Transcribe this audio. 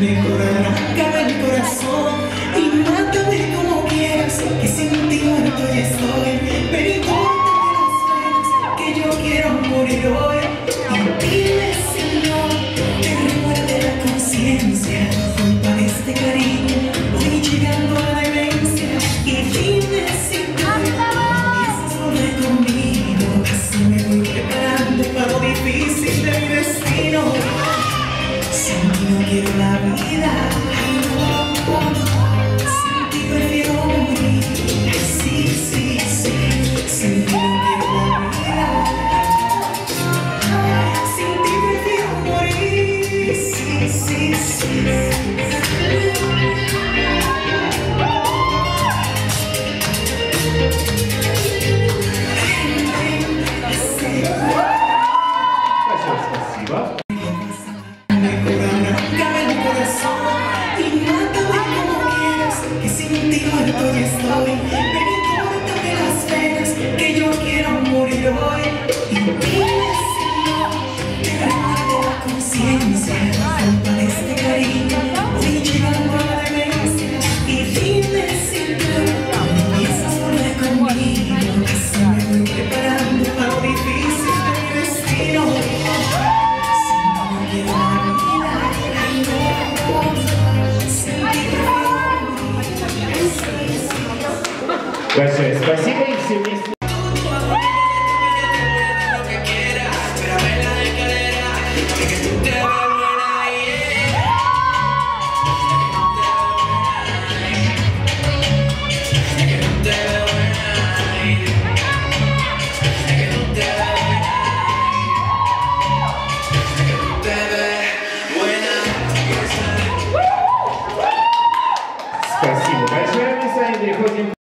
Mejor arráncame el corazón y mátame como quieras, que sin ti muerto ya estoy. Pero córtame las venas, que yo quiero morir hoy. Y dime, Señor, que remuerde la conciencia. Culpa de este cariño, voy llegando a la demencia. Y dime si tú empiezas a volver conmigo, así me voy preparando para lo difícil de mi destino. Sin ti no quiero la vida, sin ti prefiero morir. Sí, sí, sí, sin ti no quiero la vida, sin ti prefiero morir. Sí, sí, sí. Большое спасибо и все вместе. Спасибо большое, мы с вами переходим